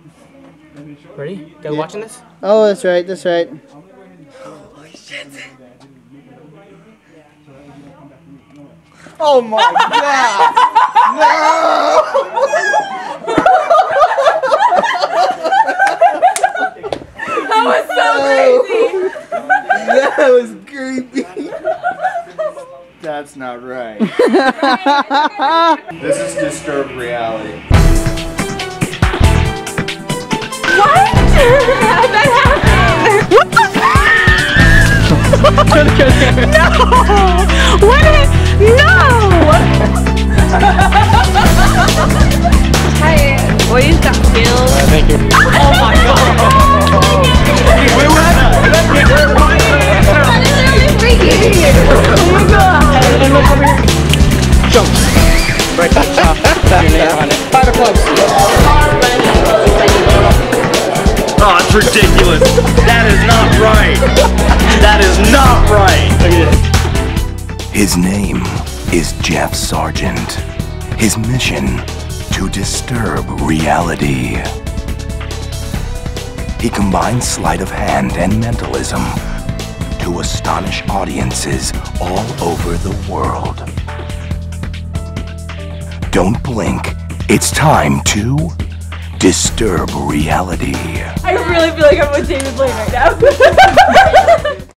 Ready? Guys watching this? Oh, that's right, that's right. Holy shit. Oh my god! No! That was so crazy! That was creepy. That's not right. This is disturbed reality. What? How'd that happen? What the fuck? No! What is... No! Hi, what is that feel? Thank you. Oh my god! That is really freaky! Oh my god! And look over here. Jump. Right to the top. Your name on it. 5 o'clock. Oh, it's ridiculous. That is not right. That is not right. His name is Jeff Sargent. His mission, to disturb reality. He combines sleight of hand and mentalism to astonish audiences all over the world. Don't blink. It's time to disturb reality. I really feel like I'm with David Blaine right now.